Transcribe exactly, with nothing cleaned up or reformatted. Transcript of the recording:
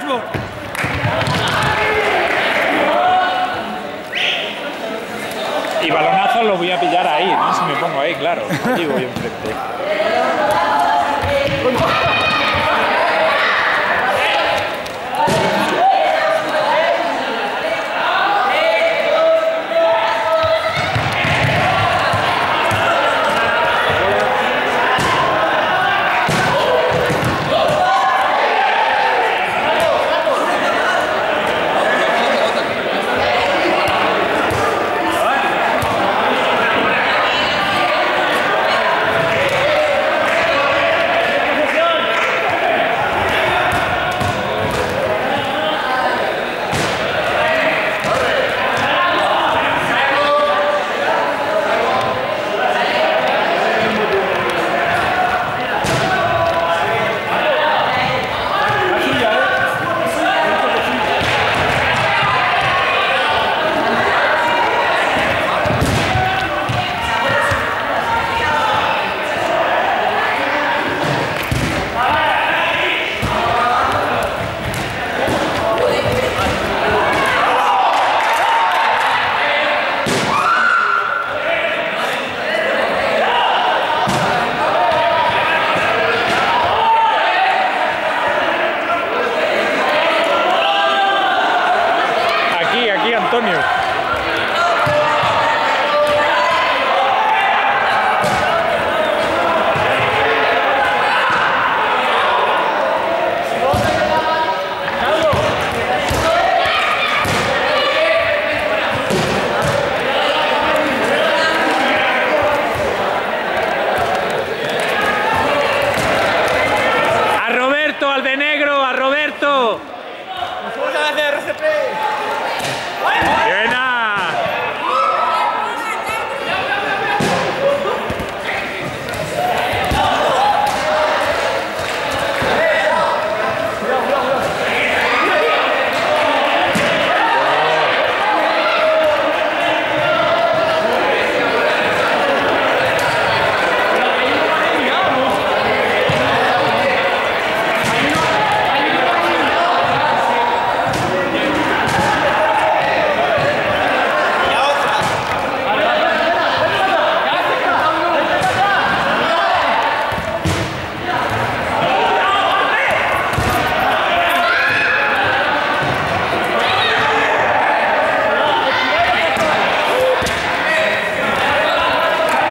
fútbol. Y balonazos los voy a pillar ahí, ¿no? Si me pongo ahí, claro. Allí voy enfrente. Antonio. A Roberto, al de negro, a Roberto. Muchas gracias, R C P. Bien.